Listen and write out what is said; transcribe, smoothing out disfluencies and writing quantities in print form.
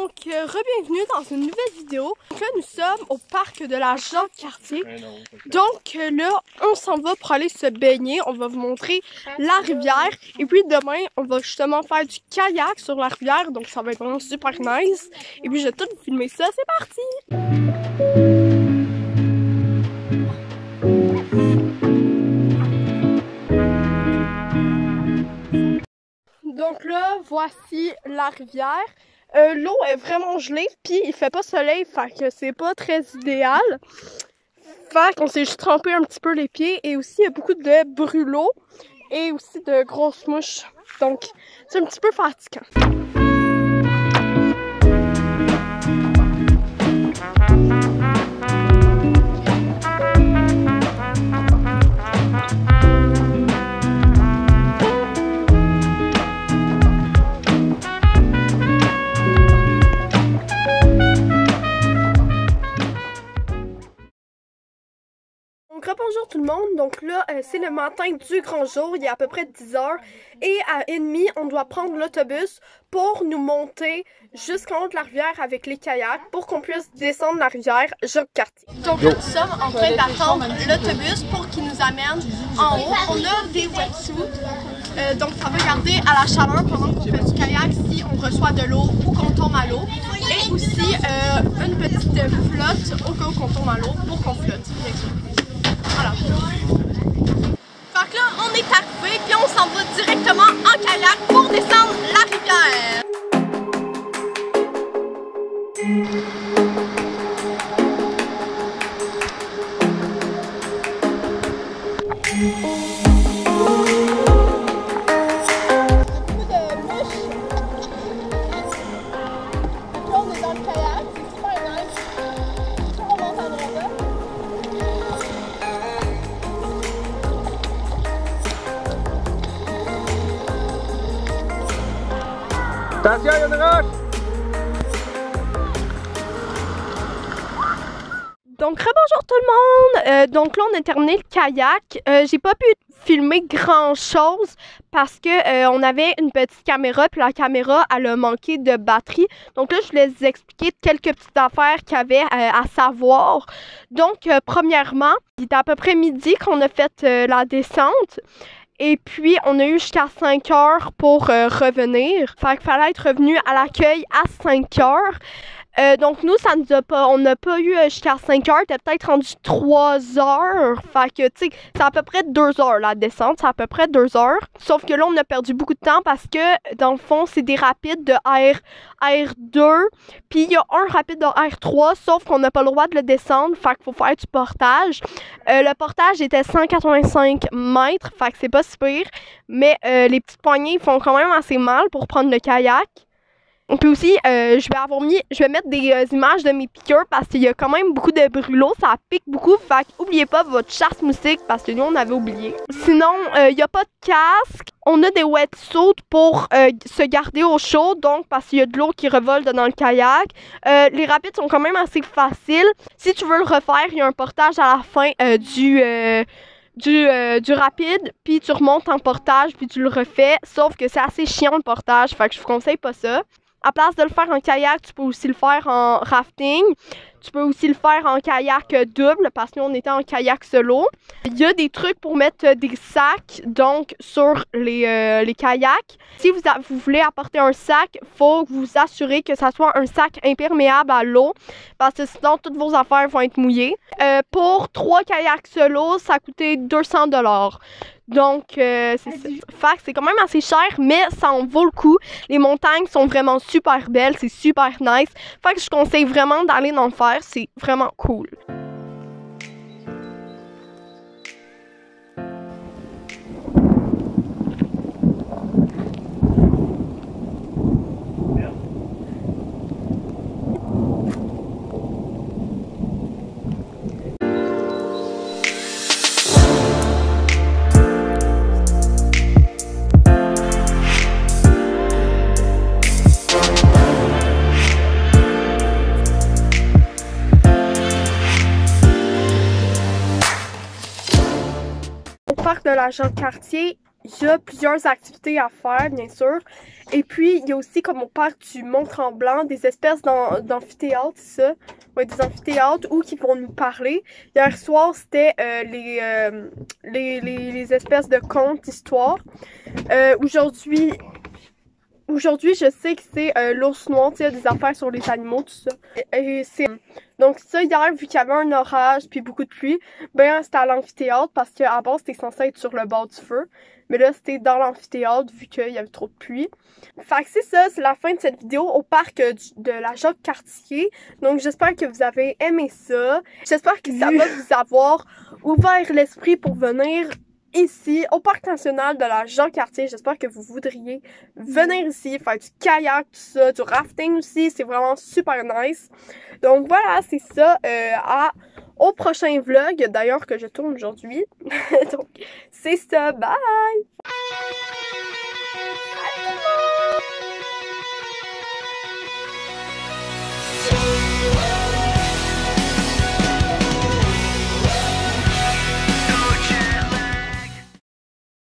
Donc, re-bienvenue dans une nouvelle vidéo. Donc là, nous sommes au parc de la Jacques-Cartier. Donc là, on s'en va pour aller se baigner. On va vous montrer la rivière. Et puis demain, on va justement faire du kayak sur la rivière. Donc ça va être vraiment super nice. Et puis je vais tout vous filmer ça. C'est parti! Donc là, voici la rivière. L'eau est vraiment gelée, puis il fait pas soleil, fait que c'est pas très idéal. Fait qu'on s'est juste trempé un petit peu les pieds, et aussi il y a beaucoup de brûlots et aussi de grosses mouches. Donc c'est un petit peu fatigant. Donc bonjour tout le monde, donc là c'est le matin du grand jour, il est à peu près 10 h et à 1h30 on doit prendre l'autobus pour nous monter jusqu'en haut de la rivière avec les kayaks pour qu'on puisse descendre la rivière Jacques-Cartier. Donc là nous sommes en train d'attendre l'autobus pour qu'il nous amène en haut. On a des wetsuits, donc ça va garder à la chaleur pendant qu'on fait du kayak si on reçoit de l'eau ou qu'on tombe à l'eau. Et aussi une petite flotte au cas où qu'on tombe à l'eau pour qu'on flotte, bien sûr. Voilà. Fait que là, on est arrivé, puis on s'en va directement en kayak pour descendre la rivière. Beaucoup de mouches. Là, on est dans le kayak, c'est super nice. On monte à droite. Attention, il y a une roche! Donc, rebonjour tout le monde! Donc là, on a terminé le kayak. J'ai pas pu filmer grand-chose parce que on avait une petite caméra, puis la caméra, elle a manqué de batterie. Donc là, je voulais vous expliquer quelques petites affaires qu'il y avait à savoir. Donc, premièrement, il était à peu près midi qu'on a fait la descente. Et puis, on a eu jusqu'à 5 heures pour revenir. Fait qu'il fallait être revenu à l'accueil à 5 heures. Donc, nous, ça nous a pas, on n'a pas eu jusqu'à 5 heures. T'es peut-être rendu 3 heures. Fait que, tu sais, c'est à peu près 2 heures la descente. C'est à peu près 2 heures. Sauf que là, on a perdu beaucoup de temps parce que, dans le fond, c'est des rapides de R2. Puis, il y a un rapide de R3, sauf qu'on n'a pas le droit de le descendre. Fait qu'il faut faire du portage. Le portage était 185 mètres. Fait que c'est pas si pire. Mais les petites poignées font quand même assez mal pour prendre le kayak. Puis aussi, je vais mettre des images de mes piqûres parce qu'il y a quand même beaucoup de brûlots, ça pique beaucoup, fait qu'oubliez pas votre chasse-moustique parce que nous on avait oublié. Sinon, il n'y a pas de casque, on a des wetsuits pour se garder au chaud, donc parce qu'il y a de l'eau qui revole dans le kayak. Les rapides sont quand même assez faciles. Si tu veux le refaire, il y a un portage à la fin du rapide, puis tu remontes en portage, puis tu le refais, sauf que c'est assez chiant le portage, fait que je vous conseille pas ça. À place de le faire en kayak, tu peux aussi le faire en rafting. Tu peux aussi le faire en kayak double, parce que nous, on était en kayak solo. Il y a des trucs pour mettre des sacs, donc, sur les kayaks. Si vous voulez apporter un sac, il faut vous assurer que ça soit un sac imperméable à l'eau, parce que sinon, toutes vos affaires vont être mouillées. Pour 3 kayaks solo, ça a coûté 200 $. Donc, c'est ça. Fait que c'est quand même assez cher, mais ça en vaut le coup. Les montagnes sont vraiment super belles, c'est super nice. Fait que je conseille vraiment d'aller en faire, c'est vraiment cool. Parc de la Jacques-Cartier, il y a plusieurs activités à faire, bien sûr. Et puis, il y a aussi, comme au parc du Mont-Tremblant, des espèces d'amphithéâtres, c'est ça? Oui, des amphithéâtres où qui vont nous parler. Hier soir, c'était les espèces de contes, d'histoires. Aujourd'hui, je sais que c'est l'ours noir, tu sais, des affaires sur les animaux, tout ça. Donc ça, hier, vu qu'il y avait un orage puis beaucoup de pluie, ben c'était à l'amphithéâtre parce qu'à base, c'était censé être sur le bord du feu. Mais là, c'était dans l'amphithéâtre vu qu'il y avait trop de pluie. Fait que c'est ça, c'est la fin de cette vidéo au parc de la Jacques-Cartier. Donc j'espère que vous avez aimé ça. J'espère que ça va vous avoir ouvert l'esprit pour venir ici, au parc national de la Jacques-Cartier. J'espère que vous voudriez venir ici, faire du kayak, tout ça, du rafting aussi. C'est vraiment super nice. Donc voilà, c'est ça. Au prochain vlog, d'ailleurs, que je tourne aujourd'hui. Donc, c'est ça. Bye!